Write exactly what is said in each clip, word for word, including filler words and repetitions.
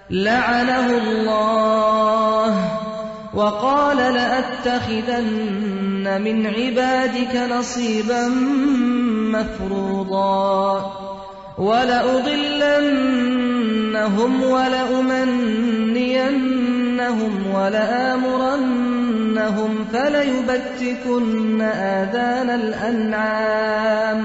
لعنه الله وقال لأتخذن من عبادك نصيبا مفروضا ولأضلنهم ولأمنينهم ولآمرنهم فليبتكن آذان الأنعام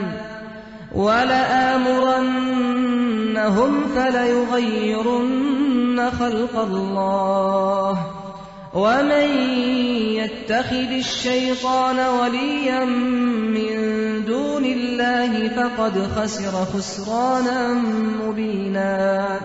ولآمرنهم فليغيرن خلق الله ومن يتخذ الشيطان وليا من دون الله فقد خسر خسرانا مبينا.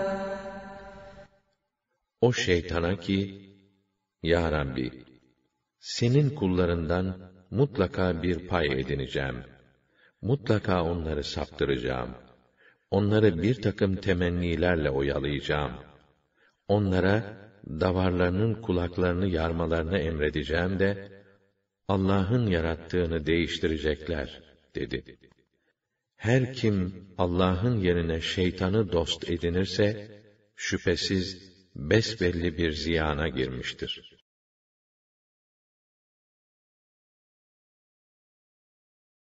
O şeytana ki, Ya Rabbi, senin kullarından mutlaka bir pay edineceğim. Mutlaka onları saptıracağım. Onları bir takım temennilerle oyalayacağım. Onlara davarlarının kulaklarını yarmalarını emredeceğim de, Allah'ın yarattığını değiştirecekler, dedi. Her kim Allah'ın yerine şeytanı dost edinirse, şüphesiz besbelli bir ziyana girmiştir.